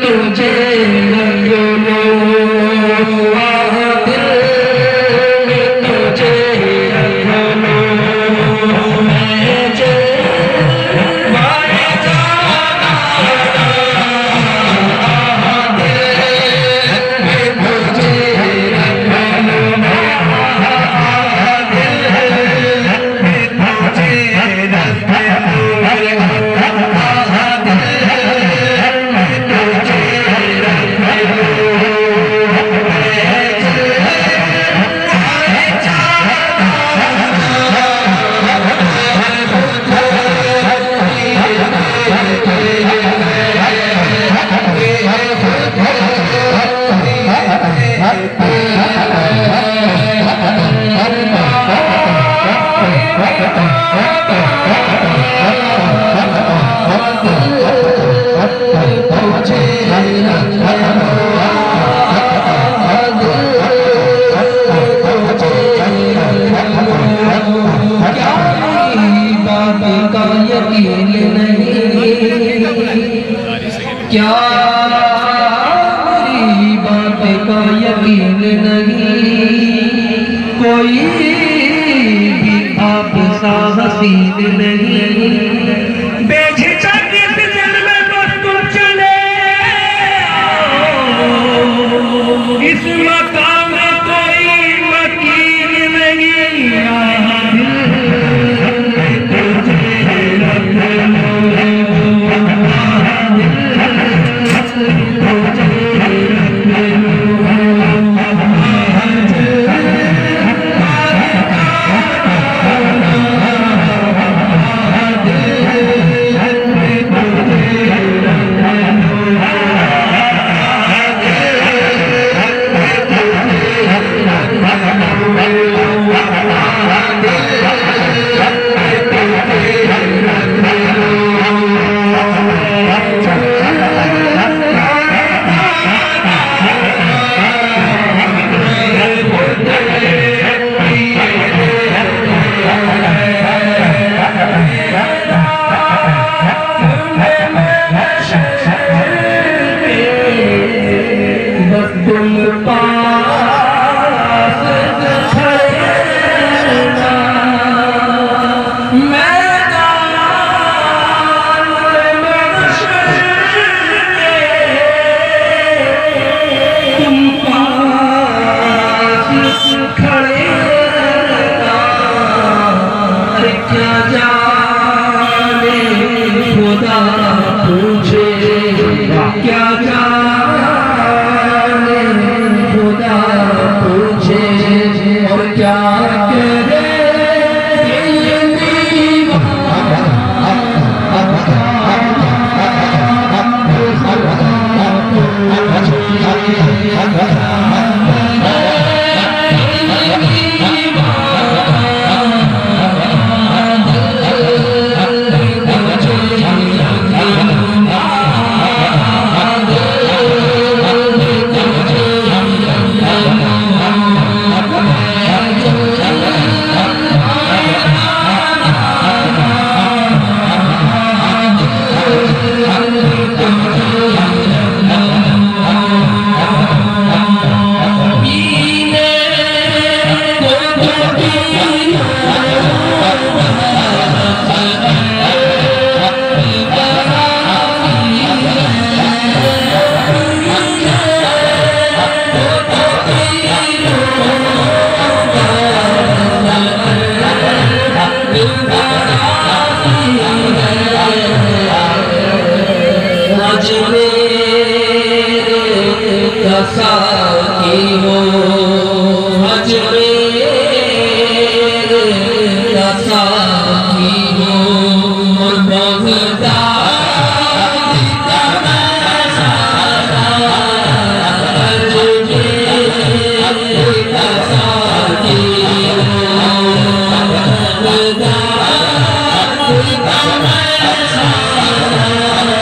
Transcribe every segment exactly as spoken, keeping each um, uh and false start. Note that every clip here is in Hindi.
तुझे रंग लो, दिल में तुझे रंग लो, मैं जलवाए जाना, दिल में तुझे रंग लो, दिल में तुझे रंग क्या मेरी बात का यकीन नहीं, कोई भी आप सा हसीन नहीं, बेझिझक इस दिल में बस तुम चले आओ, इस मकाम में कोई वकील नहीं, साकी हो साकी हो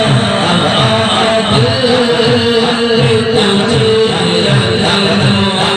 तुझे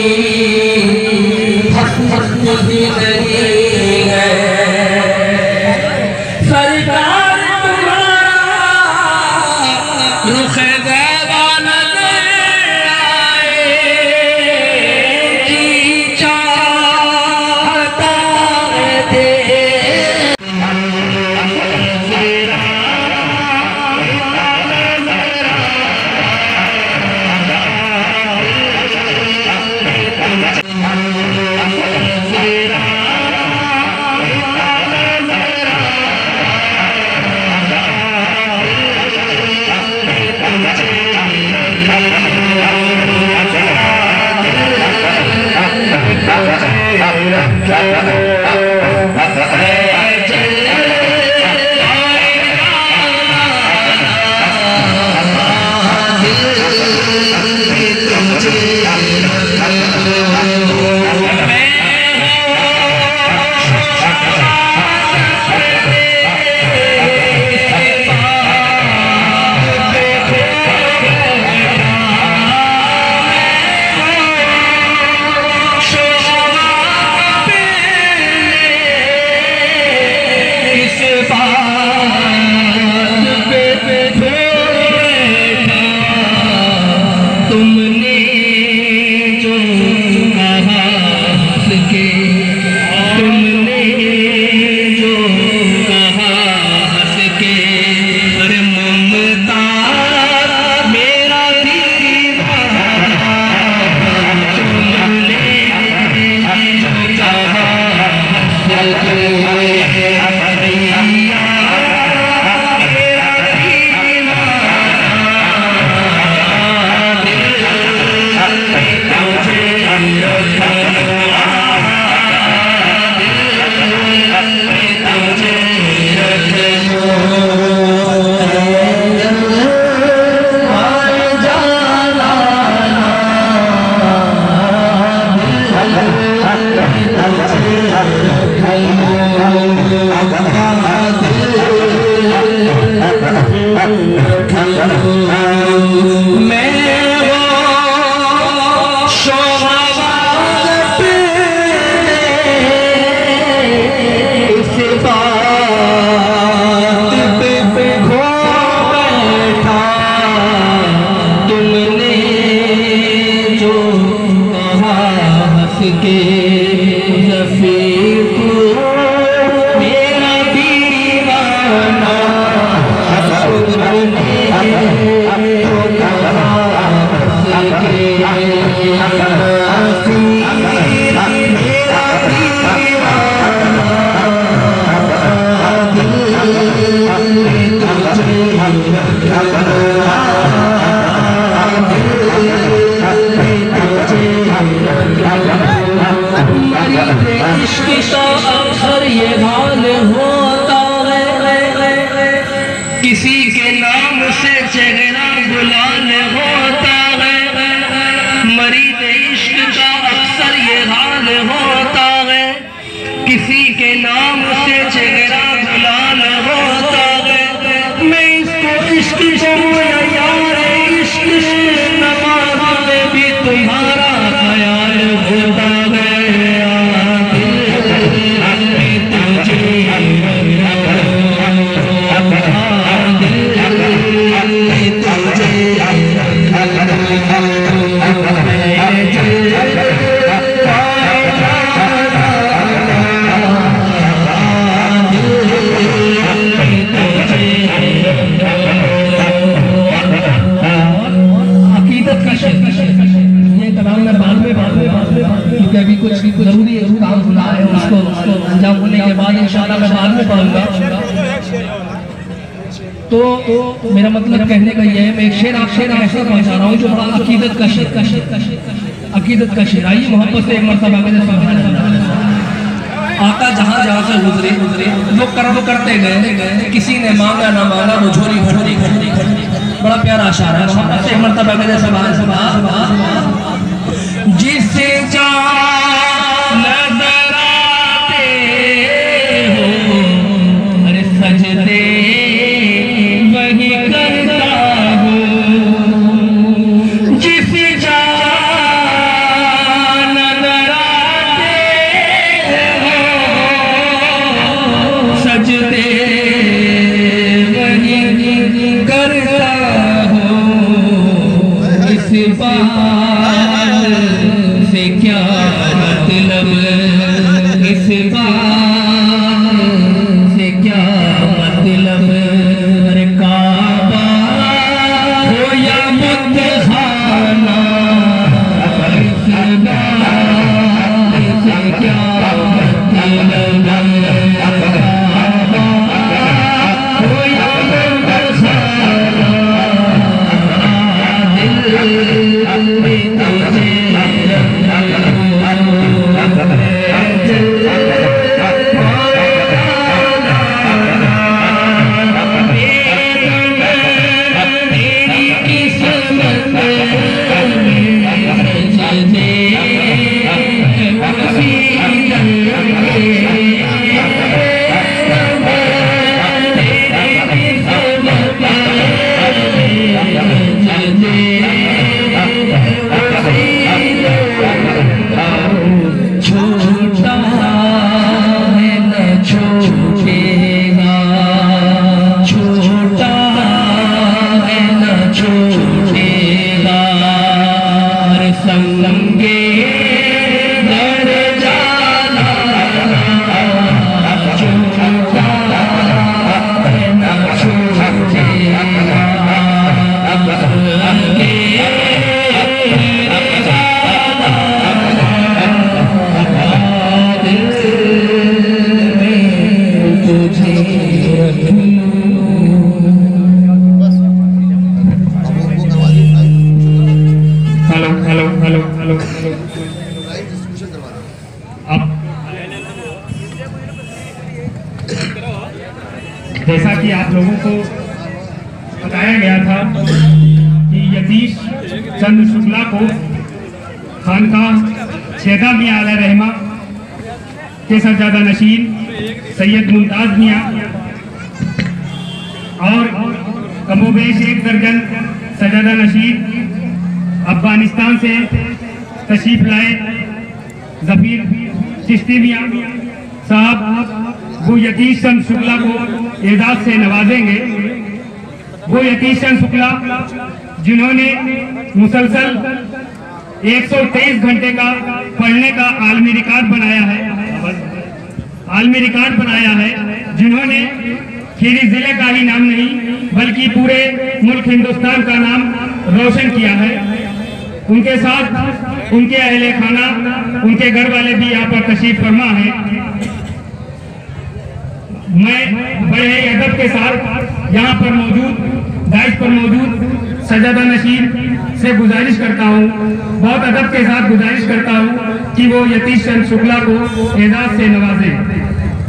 जिंदगी है सरकार तुम्हारा रुख ज़ैबा नज़र आए जी चाहता है किसी के नाम से चेहरा गुलाल होता है, मरीद इश्क का अक्सर ये हाल होता है। किसी के नाम से चेहरा गुलाल होता है, मैं इसको इश्क यार इश्क नमाज में भी तुम्हारा ख्याल होता है। अभी कुछ जरूरी काम खुला है, उसको उसको अंजाम होने के बाद इंशाल्लाह मैं बाद में पढ़ूंगा। तो मेरा मतलब कहने का ये है, मैं एक शेर आप शेर ऐसा पहुंचा रहा हूँ जो बड़ा अकीदत का शेर अकीदत का शेर। आइए मोहब्बत से एक मरतबा मेरे सुभान अल्लाह। आका जहाँ जहाँ से गुजरे गुजरे लोग कर्म करते गए गए, किसी ने मांगा ना मांगा वो झोली भरी भरी भरी। बड़ा प्यारा अशार है, मोहब्बत से एक मरतबा मेरे सुभान अल्लाह। जिसे चाह नजर आते हो अरे सजदे वही करता हूँ। जिसे चाह अब जैसा कि आप लोगों को बताया गया था कि यतीश चंद्र शुक्ला को खानकाह शेदा मियां आला रहमा के सज्जादा नशीन सैयद मुमताज मियां और कमोबेश एक दर्जन सज्जादा नशीन अफगानिस्तान से तशरीफ लाए जफीर चिश्ती मियां साहब वो यतीश चंद शुक्ला को एजाज से नवाजेंगे। वो यतीश चंद शुक्ला जिन्होंने मुसलसल एक सौ तेईस घंटे का पढ़ने का आलमी रिकॉर्ड बनाया है आलमी रिकॉर्ड बनाया है जिन्होंने खीरी जिले का ही नाम नहीं बल्कि पूरे मुल्क हिंदुस्तान का नाम रोशन किया है। उनके साथ उनके अहले खाना उनके घर वाले भी यहाँ पर तशरीफ फरमा है। मैं बड़े अदब के साथ यहाँ पर मौजूद दाइश पर मौजूद सज्जादा नशीन से गुजारिश करता हूँ, बहुत अदब के साथ गुजारिश करता हूँ कि वो यतीश चंद शुक्ला को एजाज से नवाजें।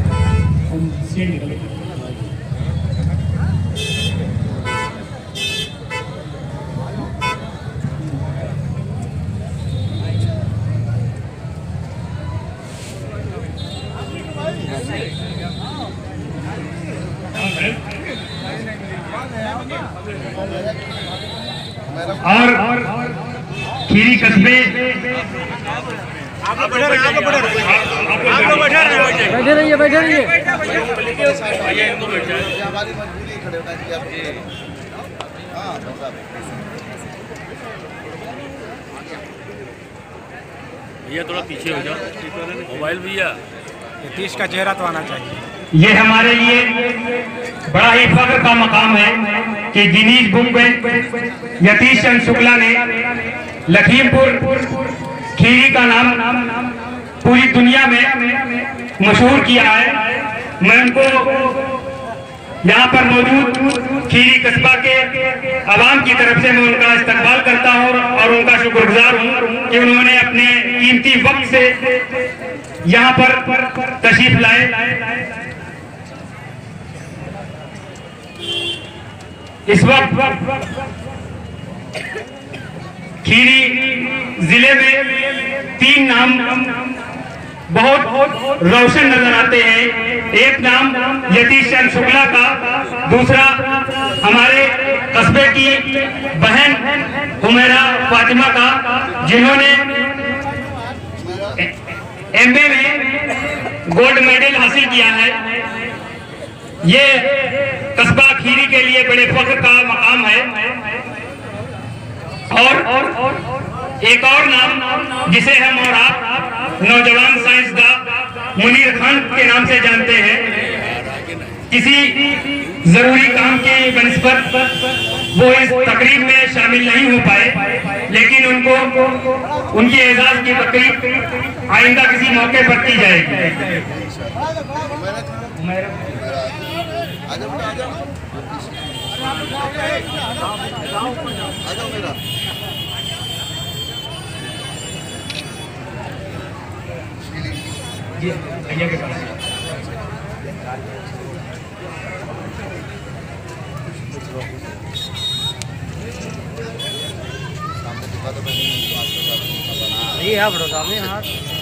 और खीरी कस्बे बैठे रहिए बैठे रहिए भैया थोड़ा पीछे हो जाओ, मोबाइल भैया। यतीश का चेहरा तो आना चाहिए। ये हमारे लिए बड़ा ही फख्र का मकाम है कि गिनीज बुक में यतीश चंद शुक्ला ने लखीमपुर खीरी का नाम पूरी दुनिया में मशहूर किया है। मैं उनको यहाँ पर मौजूद खीरी कस्बा के आवाम की तरफ से मैं उनका इस्तकबाल करता हूँ और उनका शुक्रगुजार हूँ कि उन्होंने अपने कीमती वक्त से यहाँ पर तशरीफ लाए। इस वक्त खीरी जिले में तीन नाम बहुत रोशन नजर आते हैं। एक नाम यतीश चंद शुक्ला का, दूसरा हमारे कस्बे की बहन हुमैरा फातिमा का जिन्होंने एमए में गोल्ड मेडल हासिल किया है। ये कस्बा खीरी के लिए बड़े फख्र का मकाम है। और एक और नाम जिसे हम और आप नौजवान साइंसदान मुनीर खान के नाम से जानते हैं, किसी जरूरी काम की बनिस्बत वो इस तकरीब में शामिल नहीं हो पाए, लेकिन उनको उनकी एजाज की तकरीब आइंदा किसी मौके पर की जाएगी। जी भैया के पास यही है बड़ो सामने हाथ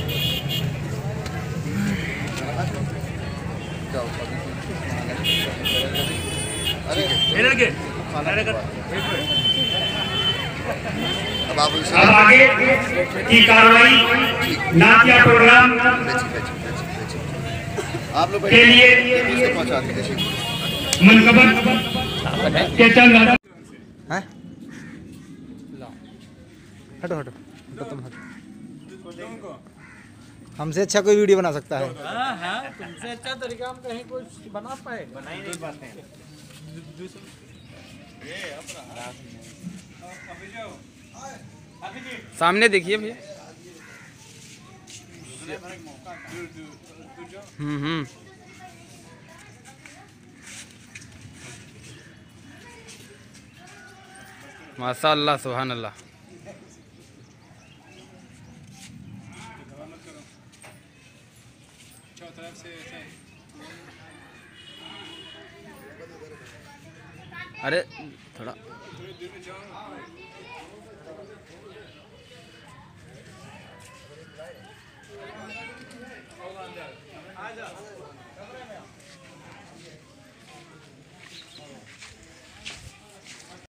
अब आगे की कार्रवाई नातिया प्रोग्राम आप लोग के लिए मनकबत के चंद हैं? हटो हटो हटो तुम हटो। हमसे अच्छा कोई वीडियो बना सकता है। हाँ हाँ तुमसे अच्छा तरीका हम कहीं कुछ बना पाए बना ही नहीं पाते हैं। सामने देखिए भैया। हम्म हम्म माशाअल्लाह सुभान अल्लाह। अरे थोड़ा